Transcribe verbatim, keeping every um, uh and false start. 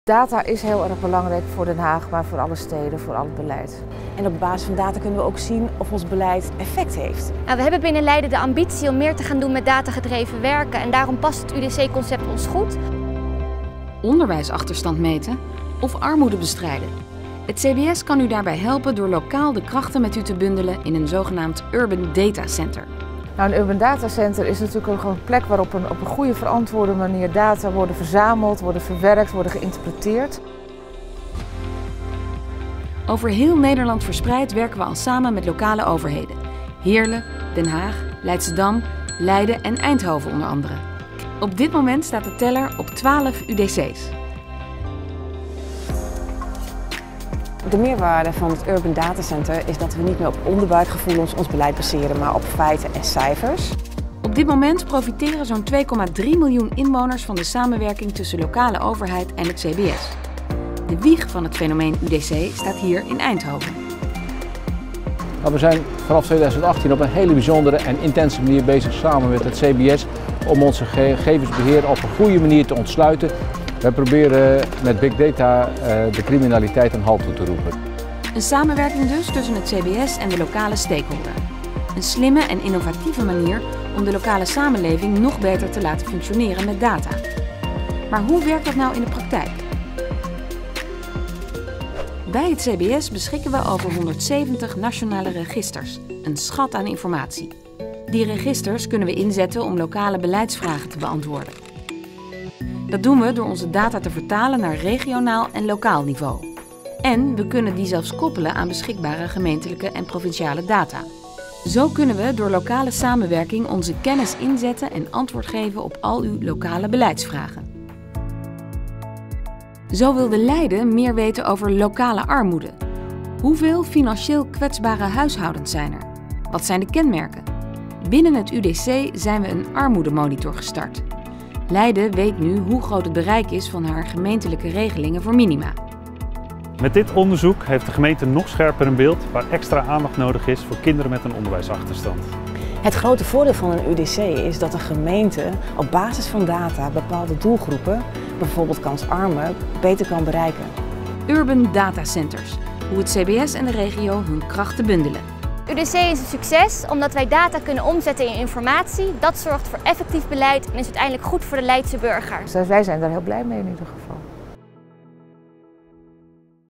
Data is heel erg belangrijk voor Den Haag, maar voor alle steden, voor al het beleid. En op basis van data kunnen we ook zien of ons beleid effect heeft. Nou, we hebben binnen Leiden de ambitie om meer te gaan doen met datagedreven werken en daarom past het U D C-concept ons goed. Onderwijsachterstand meten of armoede bestrijden. Het C B S kan u daarbij helpen door lokaal de krachten met u te bundelen in een zogenaamd Urban Data Center. Nou, een Urban Data Center is natuurlijk een plek waarop een, op een goede verantwoorde manier data worden verzameld, worden verwerkt, worden geïnterpreteerd. Over heel Nederland verspreid werken we al samen met lokale overheden. Heerlen, Den Haag, Leidschendam, Leiden en Eindhoven onder andere. Op dit moment staat de teller op twaalf U D C's. De meerwaarde van het Urban Data Center is dat we niet meer op onderbuikgevoelens ons beleid baseren, maar op feiten en cijfers. Op dit moment profiteren zo'n twee komma drie miljoen inwoners van de samenwerking tussen lokale overheid en het C B S. De wieg van het fenomeen U D C staat hier in Eindhoven. Nou, we zijn vanaf tweeduizend achttien op een hele bijzondere en intense manier bezig samen met het C B S om onze gegevensbeheer op een goede manier te ontsluiten. We proberen met big data de criminaliteit een halt toe te roepen. Een samenwerking dus tussen het C B S en de lokale stakeholder. Een slimme en innovatieve manier om de lokale samenleving nog beter te laten functioneren met data. Maar hoe werkt dat nou in de praktijk? Bij het C B S beschikken we over honderdzeventig nationale registers, een schat aan informatie. Die registers kunnen we inzetten om lokale beleidsvragen te beantwoorden. Dat doen we door onze data te vertalen naar regionaal en lokaal niveau. En we kunnen die zelfs koppelen aan beschikbare gemeentelijke en provinciale data. Zo kunnen we door lokale samenwerking onze kennis inzetten en antwoord geven op al uw lokale beleidsvragen. Zo wilde Leiden meer weten over lokale armoede. Hoeveel financieel kwetsbare huishoudens zijn er? Wat zijn de kenmerken? Binnen het U D C zijn we een armoedemonitor gestart. Leiden weet nu hoe groot het bereik is van haar gemeentelijke regelingen voor minima. Met dit onderzoek heeft de gemeente nog scherper een beeld waar extra aandacht nodig is voor kinderen met een onderwijsachterstand. Het grote voordeel van een U D C is dat de gemeente op basis van data bepaalde doelgroepen, bijvoorbeeld kansarmen, beter kan bereiken. Urban Data Centers, hoe het C B S en de regio hun krachten bundelen. U D C is een succes omdat wij data kunnen omzetten in informatie. Dat zorgt voor effectief beleid en is uiteindelijk goed voor de Leidse burger. Dus wij zijn daar heel blij mee in ieder geval.